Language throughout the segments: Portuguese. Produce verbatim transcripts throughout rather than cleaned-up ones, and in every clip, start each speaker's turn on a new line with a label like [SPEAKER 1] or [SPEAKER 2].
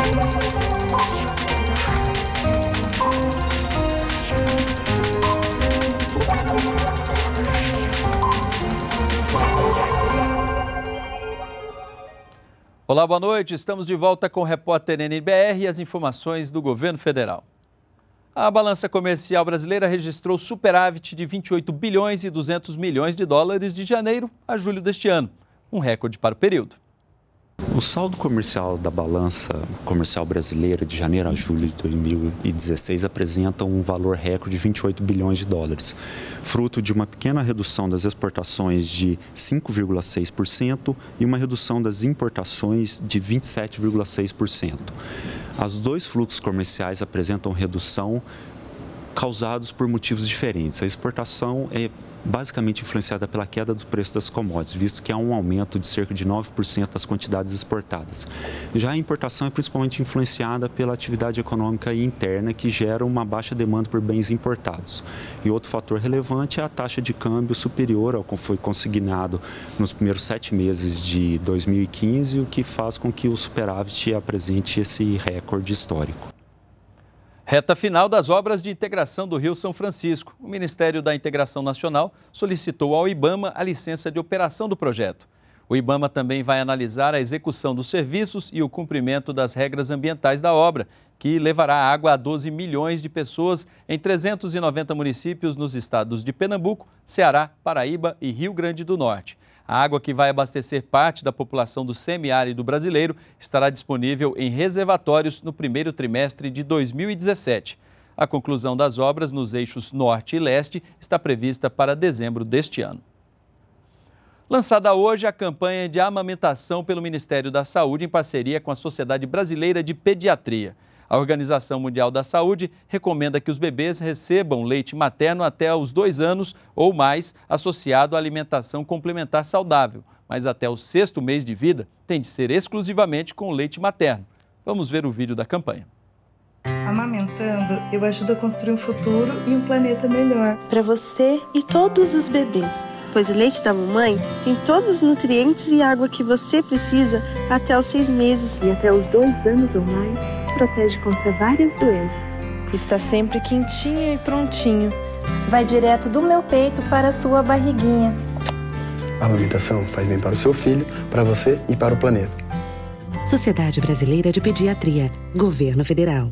[SPEAKER 1] Olá, boa noite. Estamos de volta com o repórter N B R e as informações do governo federal. A balança comercial brasileira registrou superávit de vinte e oito bilhões e duzentos milhões de dólares de janeiro a julho deste ano, um recorde para o período.
[SPEAKER 2] O saldo comercial da balança comercial brasileira de janeiro a julho de dois mil e dezesseis apresenta um valor recorde de vinte e oito bilhões de dólares, fruto de uma pequena redução das exportações de cinco vírgula seis por cento e uma redução das importações de vinte e sete vírgula seis por cento. Os dois fluxos comerciais apresentam redução causados por motivos diferentes. A exportação é basicamente influenciada pela queda do preço das commodities, visto que há um aumento de cerca de nove por cento das quantidades exportadas. Já a importação é principalmente influenciada pela atividade econômica interna, que gera uma baixa demanda por bens importados. E outro fator relevante é a taxa de câmbio superior ao que foi consignado nos primeiros sete meses de dois mil e quinze, o que faz com que o superávit apresente esse recorde histórico.
[SPEAKER 1] Reta final das obras de integração do Rio São Francisco. O Ministério da Integração Nacional solicitou ao IBAMA a licença de operação do projeto. O IBAMA também vai analisar a execução dos serviços e o cumprimento das regras ambientais da obra, que levará água a doze milhões de pessoas em trezentos e noventa municípios nos estados de Pernambuco, Ceará, Paraíba e Rio Grande do Norte. A água que vai abastecer parte da população do semiárido brasileiro estará disponível em reservatórios no primeiro trimestre de dois mil e dezessete. A conclusão das obras nos eixos norte e leste está prevista para dezembro deste ano. Lançada hoje a campanha de amamentação pelo Ministério da Saúde em parceria com a Sociedade Brasileira de Pediatria. A Organização Mundial da Saúde recomenda que os bebês recebam leite materno até os dois anos ou mais, associado à alimentação complementar saudável, mas até o sexto mês de vida tem de ser exclusivamente com leite materno. Vamos ver o vídeo da campanha.
[SPEAKER 3] Amamentando, eu ajudo a construir um futuro e um planeta melhor.
[SPEAKER 4] Para você e todos os bebês. Pois o leite da mamãe tem todos os nutrientes e água que você precisa até os seis meses.
[SPEAKER 5] E até os dois anos ou mais, protege contra várias doenças.
[SPEAKER 6] Está sempre quentinho e prontinho. Vai direto do meu peito para a sua barriguinha.
[SPEAKER 7] A amamentação faz bem para o seu filho, para você e para o planeta.
[SPEAKER 8] Sociedade Brasileira de Pediatria, Governo Federal.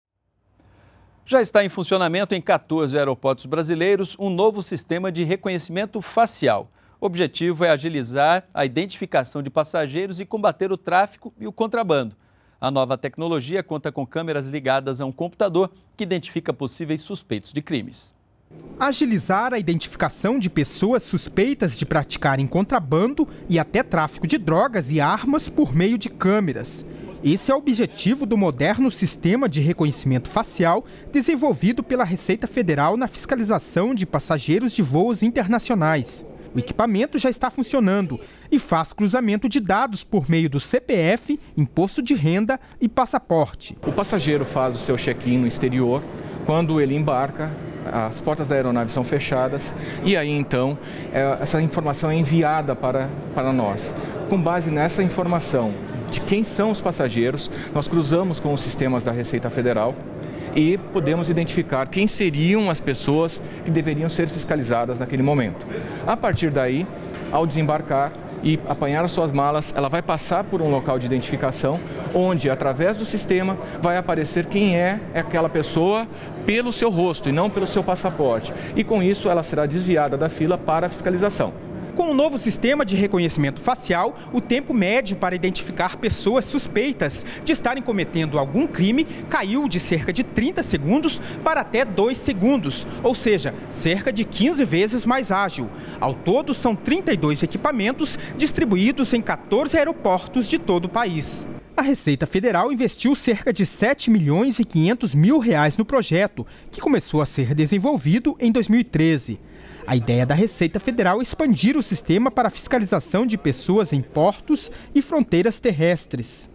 [SPEAKER 1] Já está em funcionamento em quatorze aeroportos brasileiros um novo sistema de reconhecimento facial. O objetivo é agilizar a identificação de passageiros e combater o tráfico e o contrabando. A nova tecnologia conta com câmeras ligadas a um computador que identifica possíveis suspeitos de crimes.
[SPEAKER 9] Agilizar a identificação de pessoas suspeitas de praticarem contrabando e até tráfico de drogas e armas por meio de câmeras. Esse é o objetivo do moderno sistema de reconhecimento facial desenvolvido pela Receita Federal na fiscalização de passageiros de voos internacionais. O equipamento já está funcionando e faz cruzamento de dados por meio do C P F, imposto de renda e passaporte.
[SPEAKER 10] O passageiro faz o seu check-in no exterior. Quando ele embarca, as portas da aeronave são fechadas e aí então essa informação é enviada para, para nós. Com base nessa informação de quem são os passageiros, nós cruzamos com os sistemas da Receita Federal e podemos identificar quem seriam as pessoas que deveriam ser fiscalizadas naquele momento. A partir daí, ao desembarcar e apanhar as suas malas, ela vai passar por um local de identificação, onde, através do sistema, vai aparecer quem é aquela pessoa pelo seu rosto e não pelo seu passaporte. E com isso, ela será desviada da fila para a fiscalização.
[SPEAKER 9] Com o novo sistema de reconhecimento facial, o tempo médio para identificar pessoas suspeitas de estarem cometendo algum crime caiu de cerca de trinta segundos para até dois segundos, ou seja, cerca de quinze vezes mais ágil. Ao todo, são trinta e dois equipamentos distribuídos em quatorze aeroportos de todo o país. A Receita Federal investiu cerca de sete milhões e quinhentos mil reais no projeto, que começou a ser desenvolvido em dois mil e treze. A ideia da Receita Federal é expandir o sistema para a fiscalização de pessoas em portos e fronteiras terrestres.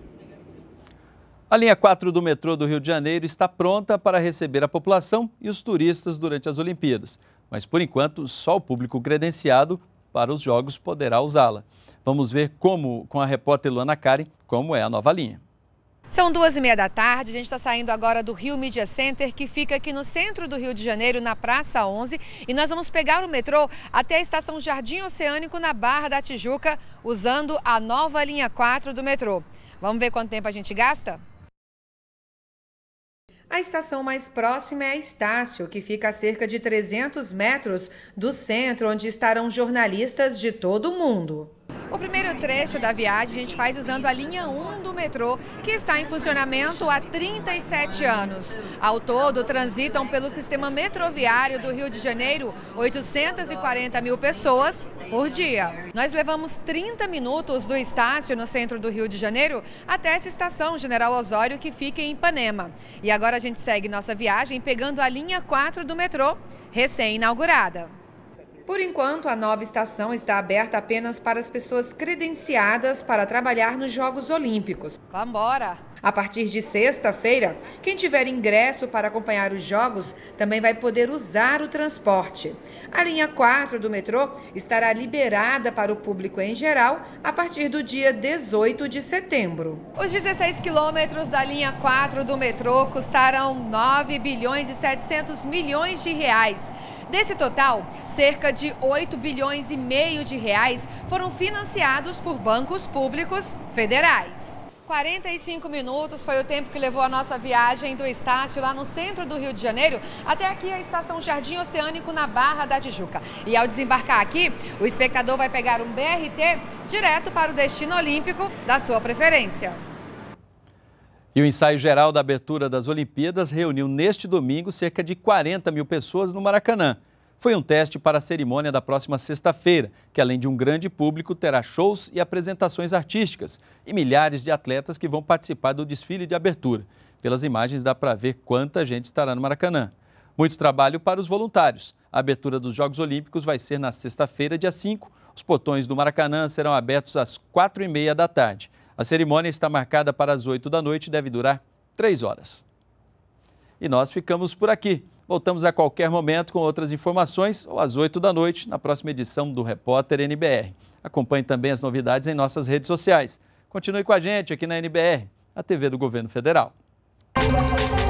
[SPEAKER 1] A linha quatro do metrô do Rio de Janeiro está pronta para receber a população e os turistas durante as Olimpíadas. Mas, por enquanto, só o público credenciado para os Jogos poderá usá-la. Vamos ver como, com a repórter Luana Karen, como é a nova linha.
[SPEAKER 11] São duas e meia da tarde, a gente está saindo agora do Rio Media Center, que fica aqui no centro do Rio de Janeiro, na Praça onze. E nós vamos pegar o metrô até a estação Jardim Oceânico, na Barra da Tijuca, usando a nova linha quatro do metrô. Vamos ver quanto tempo a gente gasta? A estação mais próxima é a Estácio, que fica a cerca de trezentos metros do centro, onde estarão jornalistas de todo o mundo. O primeiro trecho da viagem a gente faz usando a linha um do metrô, que está em funcionamento há trinta e sete anos. Ao todo, transitam pelo sistema metroviário do Rio de Janeiro oitocentas e quarenta mil pessoas por dia. Nós levamos trinta minutos do Estácio, no centro do Rio de Janeiro, até essa estação General Osório, que fica em Ipanema. E agora a gente segue nossa viagem pegando a linha quatro do metrô, recém-inaugurada. Por enquanto, a nova estação está aberta apenas para as pessoas credenciadas para trabalhar nos Jogos Olímpicos. Vamos embora! A partir de sexta-feira, quem tiver ingresso para acompanhar os Jogos também vai poder usar o transporte. A linha quatro do metrô estará liberada para o público em geral a partir do dia dezoito de setembro. Os dezesseis quilômetros da linha quatro do metrô custaram nove bilhões e setecentos milhões de reais. Desse total, cerca de oito bilhões e meio de reais foram financiados por bancos públicos federais. quarenta e cinco minutos foi o tempo que levou a nossa viagem do Estácio, lá no centro do Rio de Janeiro, até aqui a estação Jardim Oceânico, na Barra da Tijuca. E ao desembarcar aqui, o espectador vai pegar um B R T direto para o destino olímpico da sua preferência.
[SPEAKER 1] E o ensaio geral da abertura das Olimpíadas reuniu neste domingo cerca de quarenta mil pessoas no Maracanã. Foi um teste para a cerimônia da próxima sexta-feira, que além de um grande público, terá shows e apresentações artísticas e milhares de atletas que vão participar do desfile de abertura. Pelas imagens dá para ver quanta gente estará no Maracanã. Muito trabalho para os voluntários. A abertura dos Jogos Olímpicos vai ser na sexta-feira, dia cinco. Os portões do Maracanã serão abertos às quatro e meia da tarde. A cerimônia está marcada para as oito da noite e deve durar três horas. E nós ficamos por aqui. Voltamos a qualquer momento com outras informações ou às oito da noite na próxima edição do Repórter N B R. Acompanhe também as novidades em nossas redes sociais. Continue com a gente aqui na N B R, a T V do Governo Federal.